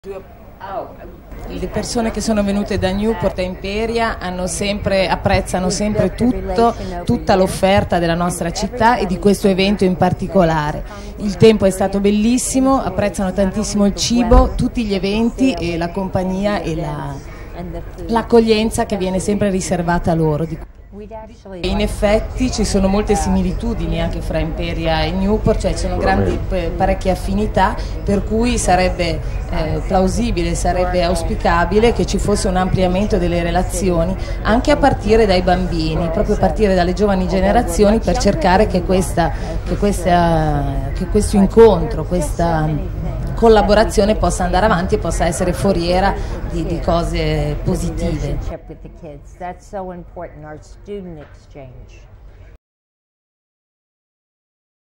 Le persone che sono venute da Newport e Imperia apprezzano sempre tutta l'offerta della nostra città e di questo evento in particolare. Il tempo è stato bellissimo, apprezzano tantissimo il cibo, tutti gli eventi e la compagnia e l'accoglienza che viene sempre riservata a loro. In effetti ci sono molte similitudini anche fra Imperia e Newport, cioè ci sono parecchie affinità, per cui sarebbe plausibile, sarebbe auspicabile che ci fosse un ampliamento delle relazioni anche a partire dai bambini, proprio a partire dalle giovani generazioni, per cercare che questo incontro, questa collaborazione possa andare avanti e possa essere foriera di cose positive. That's so important, our student exchange.